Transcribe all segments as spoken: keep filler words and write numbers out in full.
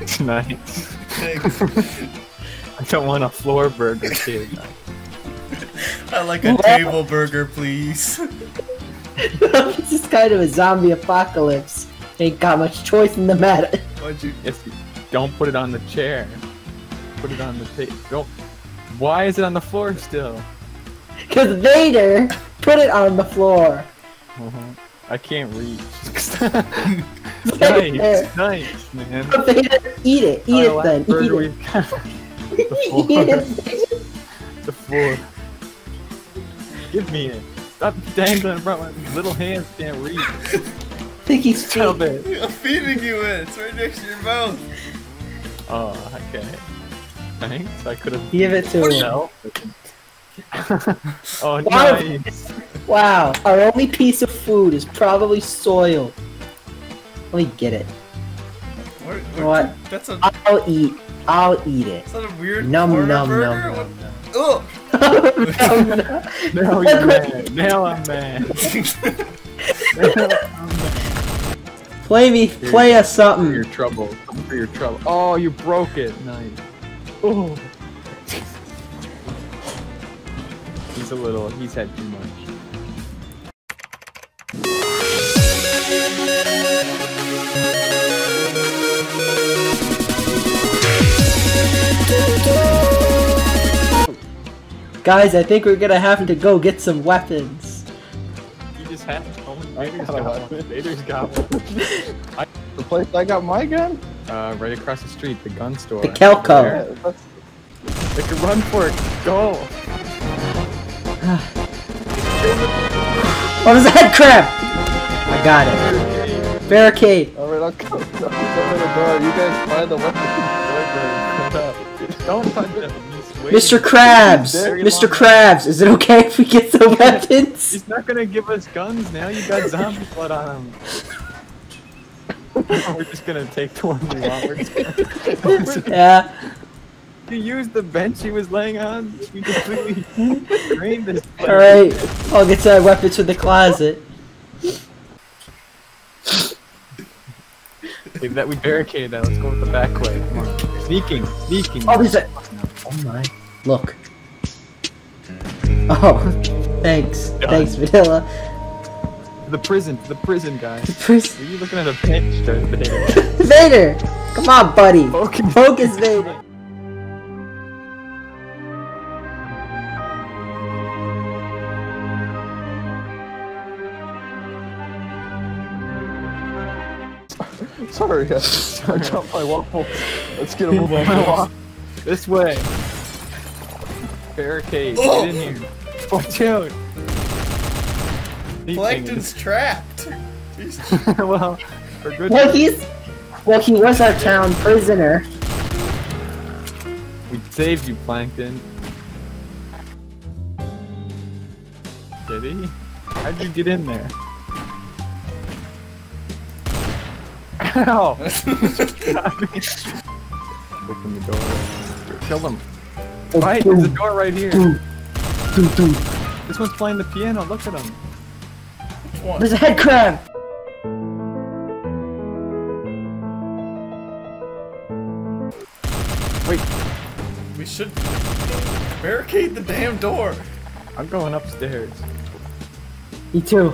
Nice. Thanks. I don't want a floor burger, kid. I like a table burger, please. This is kind of a zombie apocalypse. Ain't got much choice in the matter. Why'd you? Yes, don't put it on the chair. Put it on the table. Don't. Why is it on the floor still? Cause Vader put it on the floor. Uh-huh. I can't reach. Vader. Nice, nice, man. Vader, eat it, eat Our it then, last burger eat it. we've got. The Eat floor. it. The floor. Give me it. Stop dangling it, bro. My little hands can't reach. I think he's Stop feeding. it. I'm feeding you it. It's right next to your mouth. Oh, okay. Thanks. I could have. Give it to him. No. Oh, Wow. nice. Wow, our only piece of food is probably soiled. Let me get it. What? What? That's a. I'll eat. I'll eat it. Is that a weird Num corner num burger? num What- num num. Ugh. No, no. Now you're mad. Now I'm mad. Play me, play us For your something. trouble. For your trouble. Oh, you broke it. Nice. Oh. He's a little. He's had too much. Guys, I think we're gonna have to go get some weapons. He just had. Oh, Vader's got a got weapon. one. Vader's got one. The place I got my gun? Uh, right across the street, the gun store. The Kelco. There. Yeah, that's, They can run for it. Go. What was that crap? I got it. Barricade. alright, I'll come, I'll come in the door. You guys find the weapon. Don't touch him. He's waiting. Mister Krabs! Very Mister long. Krabs, is it okay if we get the weapons? He's not gonna give us guns now. You got zombie blood on him. We're just gonna take the one we want. We're just gonna... Yeah. You used the bench he was laying on. We completely drained this. place. Alright, I'll get some weapons from the closet. Okay, that we barricade that. Let's go with the back way. Come on. Sneaking, sneaking. Oh, there's a. Oh my. Look. Oh, thanks. Done. Thanks, Vanilla. The prison, the prison guy. Pris- Are you looking at a bench there? Vader! Come on, buddy! Focus. Focus, Vader! Sorry, I, I dropped my waffle. Let's get a move on. This way. Barricade. Oh. Get in here. Watch out. He Plankton's trapped. He's thinks- well, for good. Well, he's. Well, he was our town prisoner. We saved you, Plankton. Did he? How'd you get in there? Ow! Open the door. Kill him. Right, there's a door right here. This one's playing the piano. Look at him. one. There's a head crab! Wait, We should barricade the damn door. I'm going upstairs. Me too.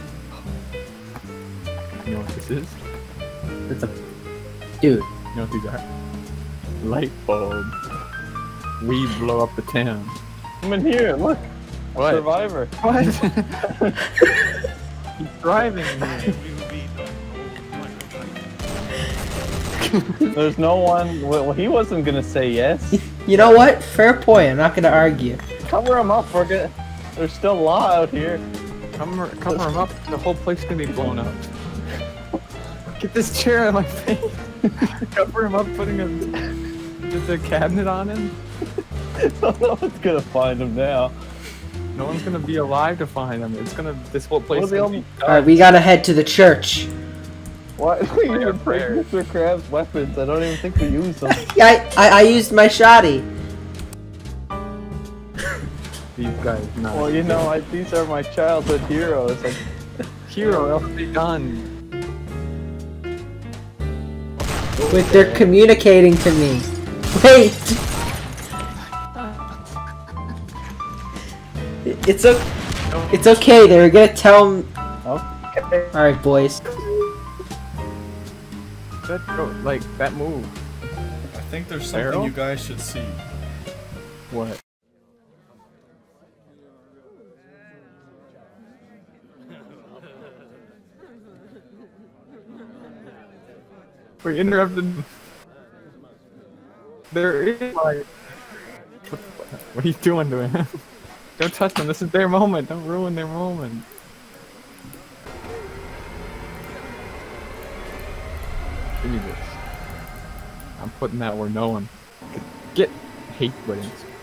You know what this is? It's a. Dude. You know what these are? Light bulbs. We blow up the town. I'm in here, look. What? Survivor. What? He's driving me. There's no one. Well, he wasn't gonna say yes. You know what? Fair point. I'm not gonna argue. Cover him up. We're gonna. There's still law out here. Cover, cover him up. The whole place can be blown up. Get this chair out of my face. Cover him up, putting a just a cabinet on him. No one's gonna find him now. No one's gonna be alive to find him. It's gonna. This whole place. Well, is the gonna only- be Alright, we gotta head to the church. Why? We Prayer, even prayer. break Mister Krabs' weapons. I don't even think we use them. Yeah, I, I, I used my shoddy. These guys. Not. Well, you know, I, these are my childhood heroes. Like, hero, else be done. Wait, they're communicating to me. Wait! It's okay. It's okay, they were gonna tell me. Okay. Alright, boys. That go like that move. I think there's something Barrel? you guys should see. What? We interrupted. There is like. What, what are you doing to him? Don't touch them. This is their moment. Don't ruin their moment. Give me this. I'm putting that where no one could get hate buttons.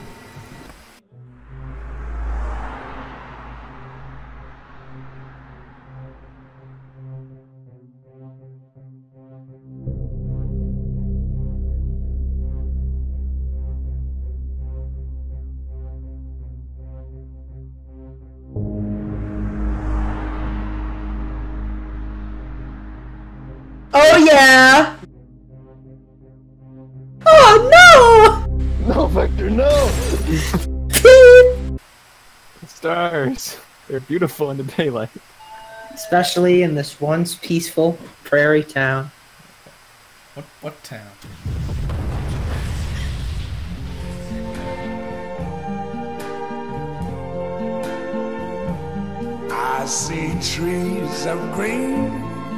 Oh yeah! Oh No, Vector, no! no! Stars. They're beautiful in the daylight. Especially in this once peaceful prairie town. What what town? I see trees of green,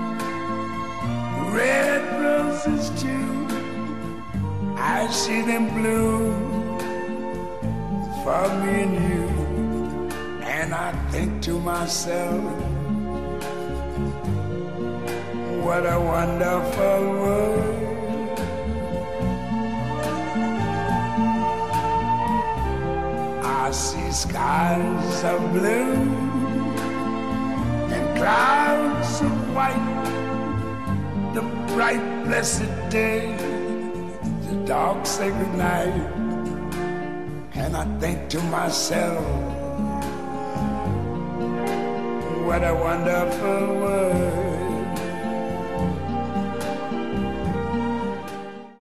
red roses too. I see them bloom for me and you. And I think to myself, what a wonderful world. I see skies of blue and clouds of white, the bright blessed day, the dark sacred night. And I think to myself, what a wonderful world.